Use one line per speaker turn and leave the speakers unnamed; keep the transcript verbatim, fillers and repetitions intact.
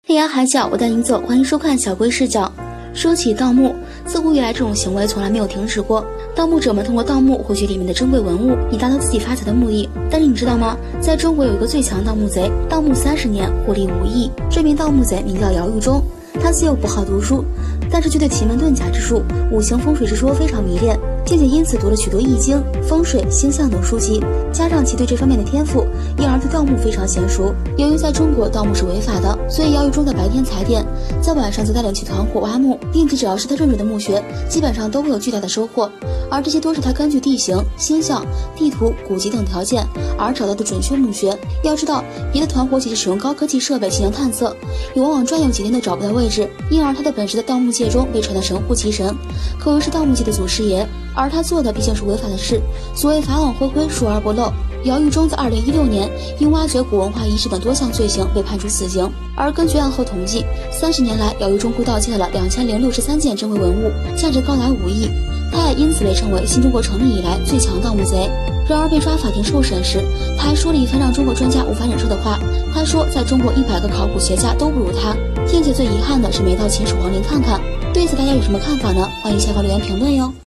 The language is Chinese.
天涯海角，我带您走，欢迎收看小龟视角。说起盗墓，自古以来这种行为从来没有停止过。盗墓者们通过盗墓获取里面的珍贵文物，以达到自己发财的目的。但是你知道吗？在中国有一个最强盗墓贼，盗墓三十年获利无亿。这名盗墓贼名叫姚玉忠，他自幼不好读书，但是却对奇门遁甲之术、五行风水之说非常迷恋，并且因此读了许多易经、风水、星象等书籍，加上其对这方面的天赋，因而对盗墓非常娴熟。由于在中国盗墓是违法的，所以姚玉忠在白天踩点，在晚上则带领其团伙挖墓，并且只要是他认准的墓穴，基本上都会有巨大的收获。而这些都是他根据地形、星象、地图、古籍等条件而找到的准确墓穴。要知道，别的团伙只是使用高科技设备进行探测，也往往转悠几天都找不到位置，因而他的本事在盗墓界中被传得神乎其神，可谓是盗墓界的祖师爷。而他做的毕竟是违法的事，所谓法网恢恢，疏而不漏。姚玉忠在二零一六年因挖掘古文化遗址等多项罪行被判处死刑。而根据案后统计，三十年来姚玉忠共盗窃了两千零六十三件珍贵文物，价值高达五亿。他也因此被称为新中国成立以来最强盗墓贼。然而被抓法庭受审时，他还说了一番让中国专家无法忍受的话。他说，在中国一百个考古学家都不如他，并且最遗憾的是没到秦始皇陵看看。对此大家有什么看法呢？欢迎下方留言评论哟。